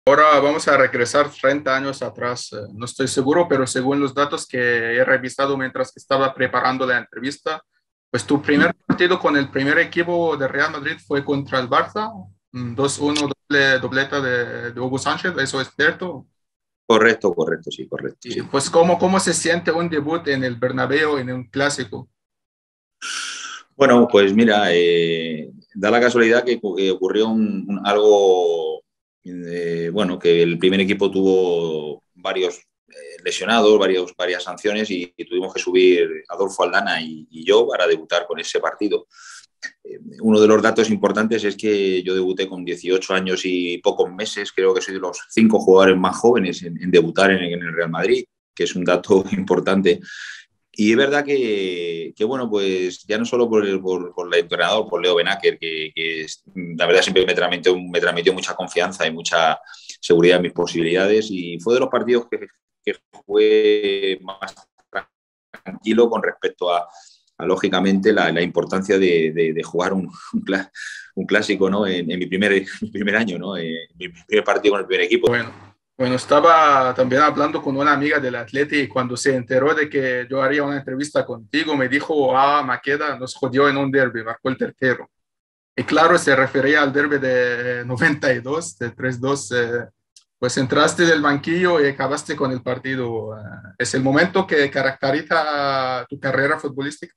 Ahora vamos a regresar 30 años atrás. No estoy seguro, pero según los datos que he revisado mientras que estaba preparando la entrevista, pues tu primer partido con el primer equipo de Real Madrid fue contra el Barça, 2-1, dobleta de Hugo Sánchez, ¿eso es cierto? Correcto, correcto, sí, correcto, Y sí. pues ¿cómo se siente un debut en el Bernabéu, en un clásico? Bueno, pues mira, da la casualidad que ocurrió algo, bueno, que el primer equipo tuvo varios lesionados, varias sanciones y tuvimos que subir Adolfo Aldana y yo para debutar con ese partido. Uno de los datos importantes es que yo debuté con 18 años y pocos meses, creo que soy de los 5 jugadores más jóvenes en debutar en el Real Madrid, que es un dato importante. Y es verdad bueno, pues ya no solo por el entrenador, por Leo Benaker, la verdad siempre me transmitió mucha confianza y mucha seguridad en mis posibilidades y fue de los partidos que fue más tranquilo con respecto a lógicamente, la importancia de jugar un clásico, ¿no? En mi primer año, ¿no? Mi primer partido con el primer equipo. Bueno, bueno, estaba también hablando con una amiga del Atleti y cuando se enteró de que yo haría una entrevista contigo, me dijo, Maqueda nos jodió en un derbi, marcó el tercero. Y claro, se refería al derbi de 92, de 3-2. Pues entraste del banquillo y acabaste con el partido. ¿Es el momento que caracteriza tu carrera futbolística?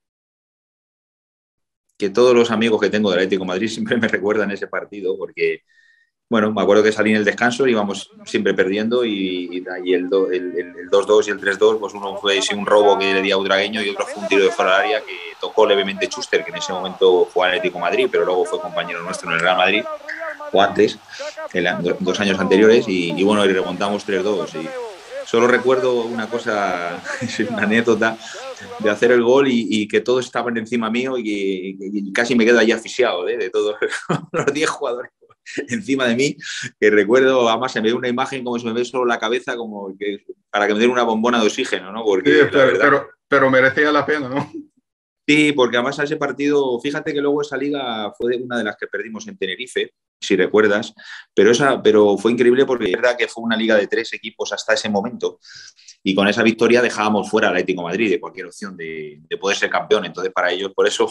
Que todos los amigos que tengo del Atlético de Madrid siempre me recuerdan ese partido porque bueno, me acuerdo que salí en el descanso, íbamos siempre perdiendo y el 2-2 y el 3-2, pues uno fue sí, un robo que le di a Udragueño y otro fue un tiro de fuera del área que tocó levemente Schuster, que en ese momento jugaba en el Atlético de Madrid, pero luego fue compañero nuestro en el Real Madrid, o antes, en 2 años anteriores, y bueno, y remontamos 3-2. Y solo recuerdo una cosa, es una anécdota, de hacer el gol y que todos estaban encima mío y casi me quedo allí asfixiado de todos los 10 jugadores encima de mí, que recuerdo, además se me dio una imagen como si me ve solo la cabeza, como que para que me den una bombona de oxígeno, ¿no? Sí, Porque la pero, verdad pero, pero merecía la pena, ¿no? sí, porque además a ese partido, fíjate que luego esa liga fue una de las que perdimos en Tenerife, si recuerdas, pero fue increíble porque es verdad que fue una liga de 3 equipos hasta ese momento y con esa victoria dejábamos fuera al Atlético de Madrid de cualquier opción de poder ser campeón. Entonces para ellos, por eso,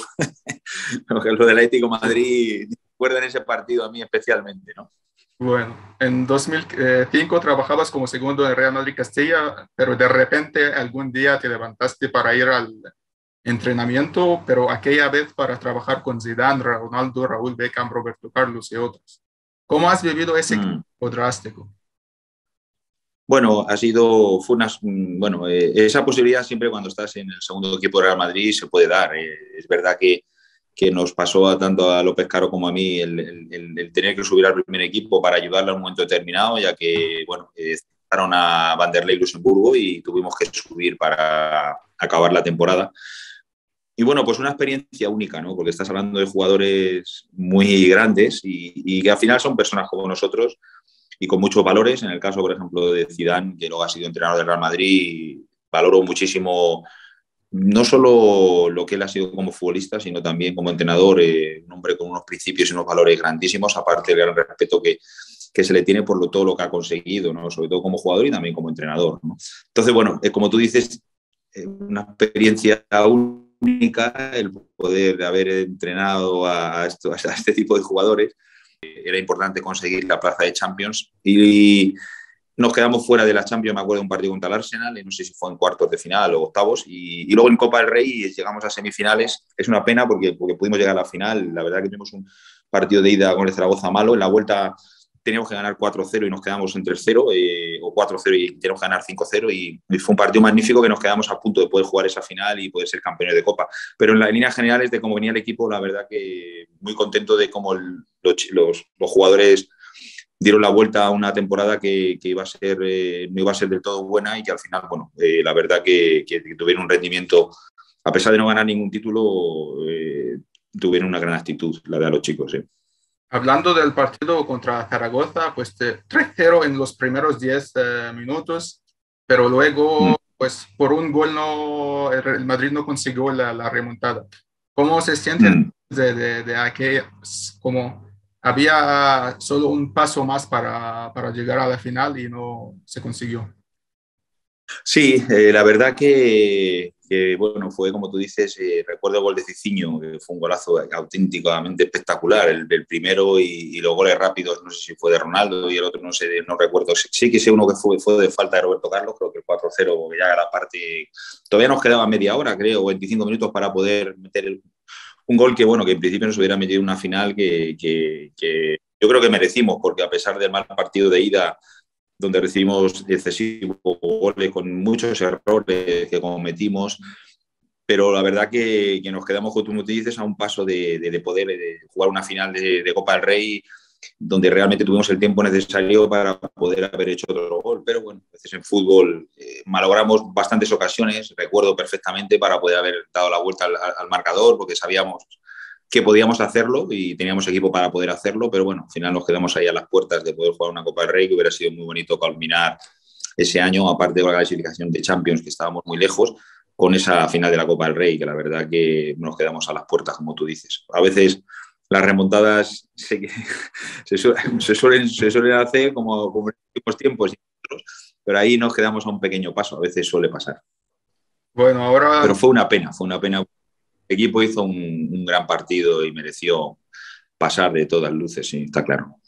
lo del Atlético de Madrid, recuerdan ese partido a mí especialmente, ¿no? Bueno, en 2005 trabajabas como segundo en Real Madrid Castilla, pero de repente algún día te levantaste para ir al entrenamiento, pero aquella vez para trabajar con Zidane, Ronaldo, Raúl Beckham, Roberto Carlos y otros. ¿Cómo has vivido ese Mm. cambio drástico? Bueno, bueno, esa posibilidad siempre cuando estás en el segundo equipo de Real Madrid se puede dar. Es verdad que nos pasó tanto a López Caro como a mí el tener que subir al primer equipo para ayudarle a un momento determinado, ya que, bueno, estaron a Vanderlei Luxemburgo y tuvimos que subir para acabar la temporada. Y bueno, pues una experiencia única, ¿no? Porque estás hablando de jugadores muy grandes y que al final son personas como nosotros y con muchos valores. En el caso, por ejemplo, de Zidane, que luego ha sido entrenador del Real Madrid, valoro muchísimo no solo lo que él ha sido como futbolista, sino también como entrenador, un hombre con unos principios y unos valores grandísimos, aparte del gran respeto que se le tiene por todo lo que ha conseguido, ¿no? Sobre todo como jugador y también como entrenador, ¿no? Entonces, bueno, como tú dices, una experiencia única el poder haber entrenado a este tipo de jugadores. Era importante conseguir la plaza de Champions y nos quedamos fuera de la Champions, me acuerdo de un partido contra el Arsenal, no sé si fue en cuartos de final o octavos, y luego en Copa del Rey llegamos a semifinales. Es una pena porque pudimos llegar a la final. La verdad que tuvimos un partido de ida con el Zaragoza malo. En la vuelta teníamos que ganar 4-0 y nos quedamos en 3-0, o 4-0 y teníamos que ganar 5-0. Y fue un partido magnífico que nos quedamos a punto de poder jugar esa final y poder ser campeones de Copa. Pero en las líneas generales de cómo venía el equipo, la verdad que muy contento de cómo los jugadores dieron la vuelta a una temporada que iba a ser, no iba a ser del todo buena y que al final, bueno, la verdad que tuvieron un rendimiento, a pesar de no ganar ningún título, tuvieron una gran actitud, la de los chicos. Hablando del partido contra Zaragoza, pues 3-0 en los primeros 10 minutos, pero Mm. luego, pues por un gol no, el Madrid no consiguió la remontada. ¿Cómo se siente Mm. de aquella, como había solo un paso más para llegar a la final y no se consiguió. Sí, la verdad bueno, fue como tú dices, recuerdo el gol de Cicinho, que fue un golazo auténticamente espectacular, el primero y los goles rápidos, no sé si fue de Ronaldo y el otro no sé, no recuerdo, sí que sé uno que fue de falta de Roberto Carlos, creo que el 4-0, porque ya la parte, todavía nos quedaba media hora, creo, o 25 minutos para poder meter un gol que, bueno, que en principio nos hubiera metido en una final que yo creo que merecimos, porque a pesar del mal partido de ida, donde recibimos excesivos goles con muchos errores que cometimos, pero la verdad que nos quedamos, como tú dices, a un paso de poder de jugar una final de Copa del Rey, donde realmente tuvimos el tiempo necesario para poder haber hecho otro gol. Pero bueno, a veces en fútbol malogramos bastantes ocasiones, recuerdo perfectamente, para poder haber dado la vuelta al marcador, porque sabíamos que podíamos hacerlo y teníamos equipo para poder hacerlo, pero bueno, al final nos quedamos ahí a las puertas de poder jugar una Copa del Rey, que hubiera sido muy bonito culminar ese año, aparte de la clasificación de Champions, que estábamos muy lejos, con esa final de la Copa del Rey, que la verdad que nos quedamos a las puertas, como tú dices. A veces las remontadas se suelen hacer como en los últimos tiempos, pero ahí nos quedamos a un pequeño paso, a veces suele pasar. Bueno, Pero ahora fue una pena, fue una pena. El equipo hizo un gran partido y mereció pasar de todas luces, sí, está claro.